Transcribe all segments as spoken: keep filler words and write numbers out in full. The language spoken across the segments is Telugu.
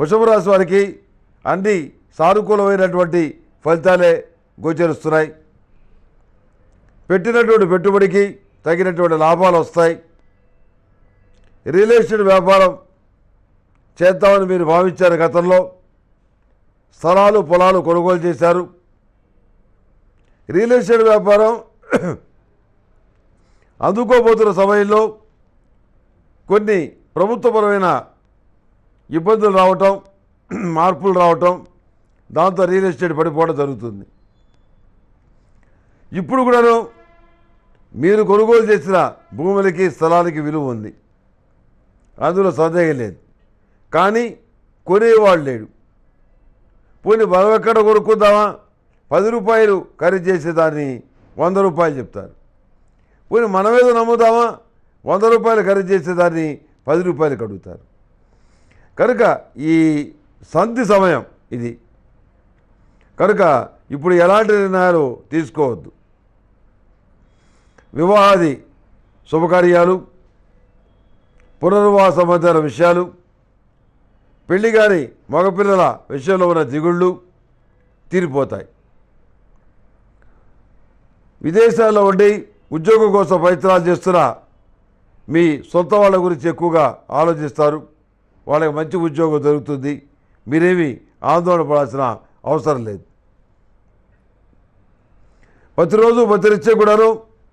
వృషభ రాశి వారికి అన్ని సానుకూలమైనటువంటి ఫలితాలే గోచరిస్తున్నాయి. పెట్టినటువంటి పెట్టుబడికి తగినటువంటి లాభాలు వస్తాయి. రియల్ ఎస్టేట్ వ్యాపారం చేద్దామని మీరు భావించారు. గతంలో స్థలాలు పొలాలు కొనుగోలు చేశారు. రియల్ ఎస్టేట్ వ్యాపారం అందుకోబోతున్న సమయంలో కొన్ని ప్రభుత్వపరమైన ఇబ్బందులు రావటం, మార్పులు రావటం, దాంతో రియల్ ఎస్టేట్ పడిపోవడం జరుగుతుంది. ఇప్పుడు కూడాను మీరు కొనుగోలు చేసిన భూములకి స్థలాలకి విలువ ఉంది, అందులో సందేహం లేదు. కానీ కొనేవాళ్ళు లేడు. పోనీ మనం ఎక్కడ కొనుక్కుందామా, పది రూపాయలు ఖరీదు చేసేదాన్ని వంద రూపాయలు చెప్తారు. పోనీ మనమేదో నమ్ముదామా, వంద రూపాయలు ఖరీదు చేసేదాన్ని పది రూపాయలు అడుగుతారు. కనుక ఈ సంధి సమయం ఇది. కనుక ఇప్పుడు ఎలాంటి నిర్ణయాలు తీసుకోవద్దు. వివాహాది శుభకార్యాలు, పునర్వాస సంబంధాల విషయాలు, పెళ్లి గారి మగపిల్లల విషయంలో ఉన్న దిగుళ్ళు తీరిపోతాయి. విదేశాల్లో ఉండి ఉద్యోగం కోసం ప్రయత్నాలు చేస్తున్న మీ సొంత వాళ్ళ గురించి ఎక్కువగా ఆలోచిస్తారు. వాళ్ళకి మంచి ఉద్యోగం దొరుకుతుంది. మీరేమీ ఆందోళన పడాల్సిన అవసరం లేదు. ప్రతిరోజు ప్రతినిత్యం కూడాను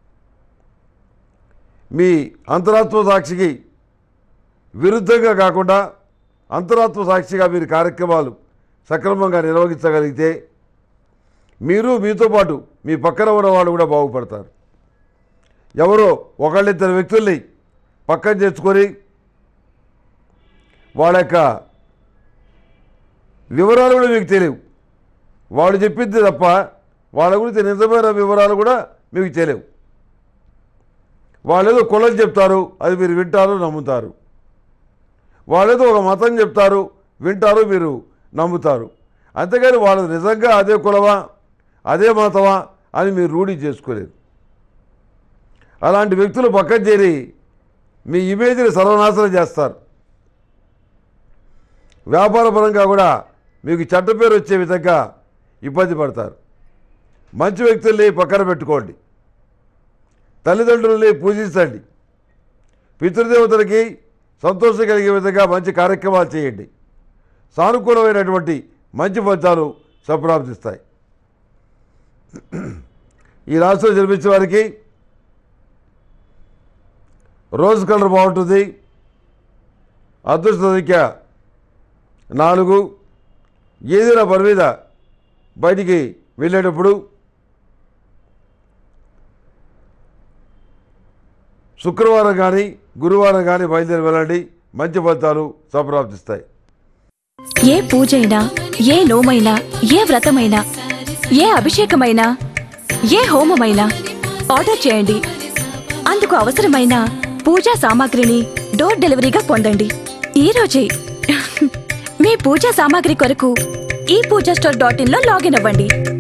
మీ అంతరాత్మ సాక్షికి విరుద్ధంగా కాకుండా అంతరాత్మ సాక్షిగా మీరు కార్యక్రమాలు సక్రమంగా నిర్వహించగలిగితే మీరు, మీతో పాటు మీ పక్కన ఉన్న వాళ్ళు కూడా బాగుపడతారు. ఎవరో ఒకళ్ళిద్దరు వ్యక్తుల్ని పక్కన చేసుకొని వాళ్ళ యొక్క వివరాలు కూడా మీకు తెలియవు. వాడు చెప్పింది తప్ప వాళ్ళ గురించి నిజమైన వివరాలు కూడా మీకు తెలియవు. వాళ్ళేదో కులం చెప్తారు, అది మీరు వింటారు, నమ్ముతారు. వాళ్ళేదో ఒక మతం చెప్తారు, వింటారు, మీరు నమ్ముతారు. అంతేగాని వాళ్ళు నిజంగా అదే కులమా, అదే మతమా అని మీరు రూఢి చేసుకోలేరు. అలాంటి వ్యక్తులు పక్కన చేరి మీ ఇమేజ్ని సర్వనాశనం చేస్తారు. వ్యాపారపరంగా కూడా మీకు చెడ్డ పేరు వచ్చే విధంగా ఇబ్బంది పడతారు. మంచి వ్యక్తుల్ని పక్కన పెట్టుకోండి. తల్లిదండ్రుల్ని పూజించండి. పితృదేవతలకి సంతోషం కలిగే విధంగా మంచి కార్యక్రమాలు చేయండి. సానుకూలమైనటువంటి మంచి ఫలితాలు సంప్రాప్తిస్తాయి. ఈ రాశిలో జన్మించే వారికి రోజ్ కలర్ బాగుంటుంది. అదృష్ట సంఖ్య నాలుగు. ఏదైనా పని మీద బయటికి వెళ్ళేటప్పుడు శుక్రవారం కానీ గురువారం కానీ బయలుదేరి వెళ్ళండి. మంచి ఫలితాలు సంప్రాప్తిస్తాయి. ఏ పూజైనా, ఏ నోమైనా, ఏ వ్రతమైనా, ఏ అభిషేకమైనా, ఏ హోమమైనా ఆర్డర్ చేయండి. అందుకు అవసరమైన పూజా సామాగ్రిని డోర్ డెలివరీగా పొందండి ఈ రోజే. మీ పూజా సామాగ్రి కొరకు ఈ పూజా స్టోర్ డాట్ ఇన్ లో లాగిన్ అవ్వండి.